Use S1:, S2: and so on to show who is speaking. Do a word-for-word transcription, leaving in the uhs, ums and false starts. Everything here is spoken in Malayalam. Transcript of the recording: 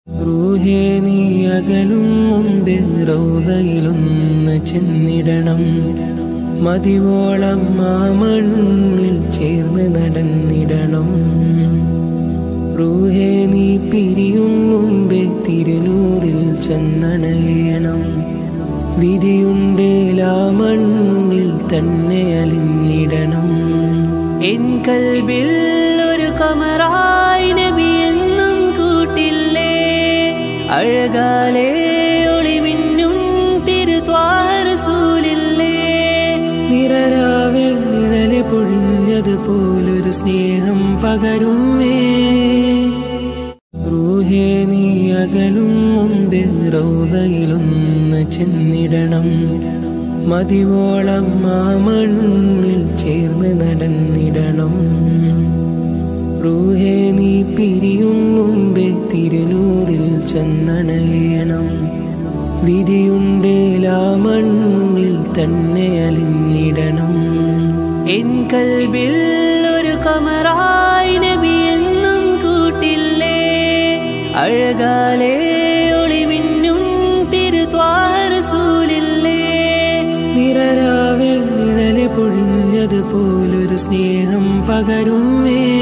S1: റൂഹേ നീ അകലും മുമ്പ് റൗദയിലൊന്ന് ചെന്നിടണം. മതിവോളം ആ മണ്ണിൽ ചേർന്ന് നടന്നിടണം. റൂഹേ നീ പിരിയും മുമ്പേ തിരുനൂറിൽ ചെന്നണയണം. വിധിയുണ്ടേലാ മണ്ണിൽ തന്നെ അലിഞ്ഞിടണം. എൻ കൽബിൽ ഒരു കമറായി നബി എന്നും കൂട്ടില്ലേ. അഴകാലേ ഒളിമിന്നും തിരുത്വാഹ റസൂലില്ലേ. നിറരാവിൽ നിഴല് പൊഴിഞ്ഞതുപോലൊരു സ്നേഹം പകരുന്നേ. റൂഹേ നീ അകലും മുമ്പ് റൗദയിലൊന്ന് ചെന്നിടണം. മതിവോളം ആ മണ്ണിൽ ചേർന്ന് നടന്നിടണം. റൂഹേ നീ പിരിയും മുമ്പേ തിരുനൂറിൽ ചെന്നണയണം. വിധിയുണ്ടേലാ മണ്ണിൽ തന്നെ അലിഞ്ഞിടണം. എൻ കൽബിൽ ഒരു കമറായി നബി എന്നും കൂട്ടില്ലേ. അഴകാലേ ഒളിമിന്നും തിരുത്വാഹ റസൂലില്ലേ. നിറരാവിൽ നിഴല് പൊഴിഞ്ഞതുപോലൊരു സ്നേഹം പകരുന്നേ.